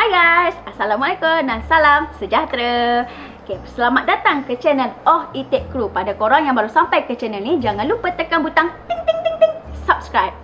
Hai guys, Assalamualaikum dan salam sejahtera. Okay, selamat datang ke channel Oh Itik Crew. Pada korang yang baru sampai ke channel ni, jangan lupa tekan butang ting ting ting ting subscribe.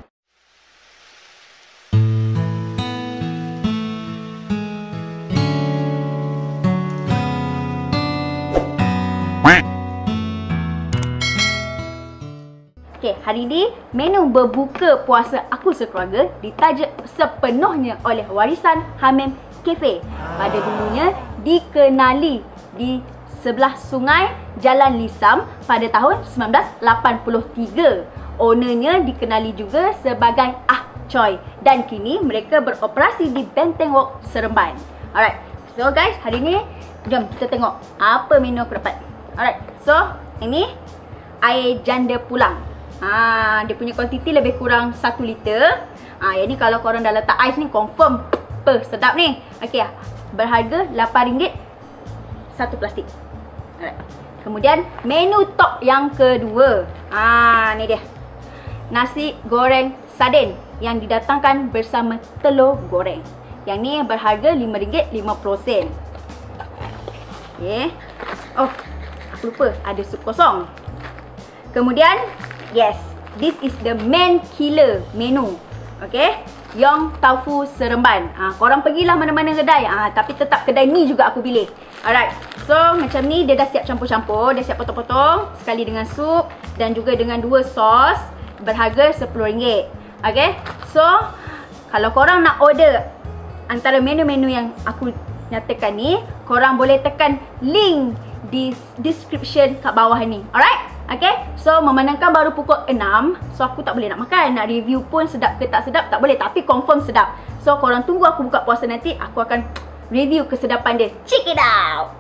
Okay, hari ini menu berbuka puasa aku sekeluarga ditaja sepenuhnya oleh Warisan Hamim Cafe. Pada dulunya dikenali di sebelah sungai Jalan Lisam pada tahun 1983. Ownernya dikenali juga sebagai Ah Choi dan kini mereka beroperasi di Benteng Walk, Seremban. Alright, so guys, hari ini jom kita tengok apa menu aku dapat. Alright, so ini air janda pulang. Dia punya kuantiti lebih kurang 1 liter. Yang ni kalau korang dah letak ais ni confirm sedap ni. Okey, berharga RM8 satu plastik. Alright. Kemudian menu top yang kedua. Ni dia. Nasi goreng sardin yang didatangkan bersama telur goreng. Yang ni berharga RM5.50. Okey. Oh, aku lupa ada sup kosong. Kemudian yes, this is the main killer menu. Okay, Yong Tofu Seremban. Korang pergilah mana-mana kedai, tapi tetap kedai ni juga aku pilih. Alright, so macam ni dia dah siap campur-campur. Dia siap potong-potong sekali dengan sup dan juga dengan 2 sos. Berharga RM10. Okay, so kalau korang nak order antara menu-menu yang aku nyatakan ni, korang boleh tekan link di description kat bawah ni. Alright. Okay, so memandangkan baru pukul 6, so aku tak boleh nak makan. Nak review pun sedap ke tak sedap tak boleh, tapi confirm sedap. So korang tunggu aku buka puasa nanti, aku akan review kesedapan dia. Check it out.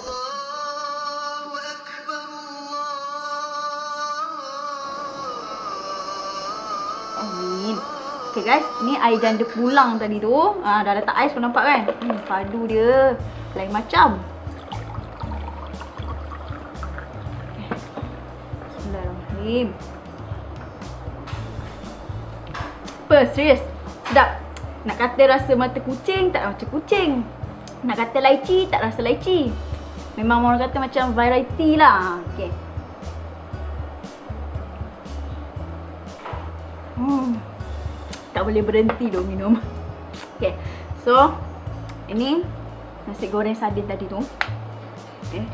Amin. Okay guys, ni air janda pulang tadi tu. Dah letak ais, kau nampak kan? Padu dia lain macam. Serius, sedap. Nak kata rasa mata kucing, tak macam kucing. Nak kata lychee, tak rasa lychee. Memang orang kata macam variety lah. Okay. Tak boleh berhenti dong minum. Okay, so ini nasi goreng sardin tadi tu. Okay,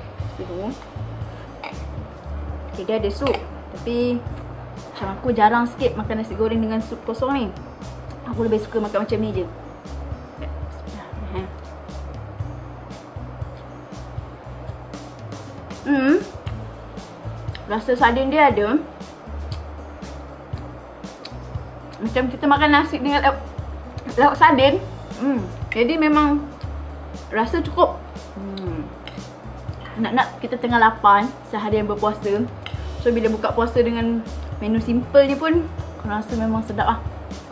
dia ada sup. Tapi macam aku jarang sikit makan nasi goreng dengan sup kosong ni. Aku lebih suka makan macam ni je. Rasa sardin dia ada macam kita makan nasi dengan lauk sardin. Jadi memang rasa cukup. Nak kita tengah lapar seharian berpuasa. So bila buka puasa dengan menu simple ni pun aku rasa memang sedap lah.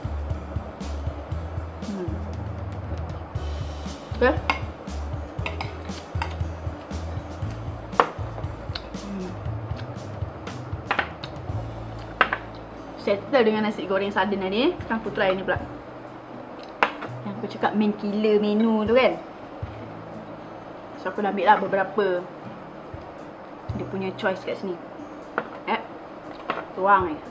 Okay. Settle dengan nasi goreng sardin tadi. Sekarang aku try ni pula. Yang aku cakap main killer menu tu kan. So aku dah ambil lah beberapa dia punya choice kat sini. Tuang ni.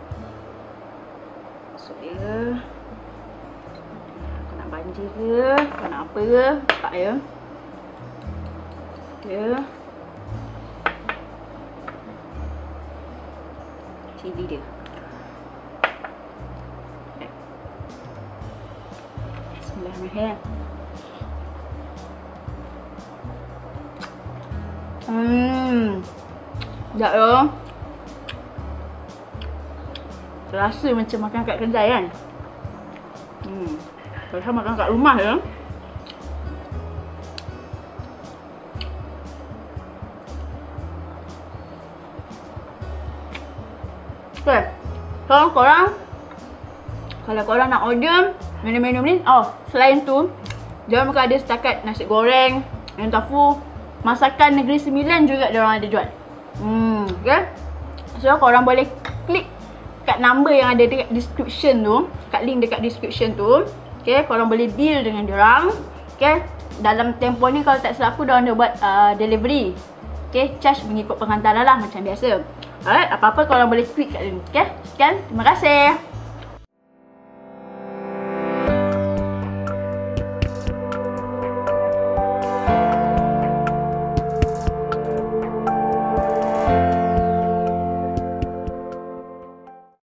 Masuk dia. Kau nak banjir ke? Kau nak apa ke? Tak ya. Dia. Cili dia. Bismillahirrahmanirrahim. Sekejap ya. Rasa macam makan kat kedai kan. Rasa makan kat rumah ya. Okay, so korang kalau korang nak order menu-menu ni, selain tu jangan bukan ada setakat nasi goreng, ayam tofu, masakan Negeri Sembilan juga diorang ada jual. Okay, so korang boleh klik kat number yang ada dekat description tu, kat link dekat description tu. Okay, korang boleh deal dengan diorang. Okay, dalam tempoh ni kalau tak silap aku dah buat delivery. Okay, charge mengikut penghantaran lah macam biasa. Alright, apa-apa korang boleh tweet kat sini. Okay, sekian. Terima kasih.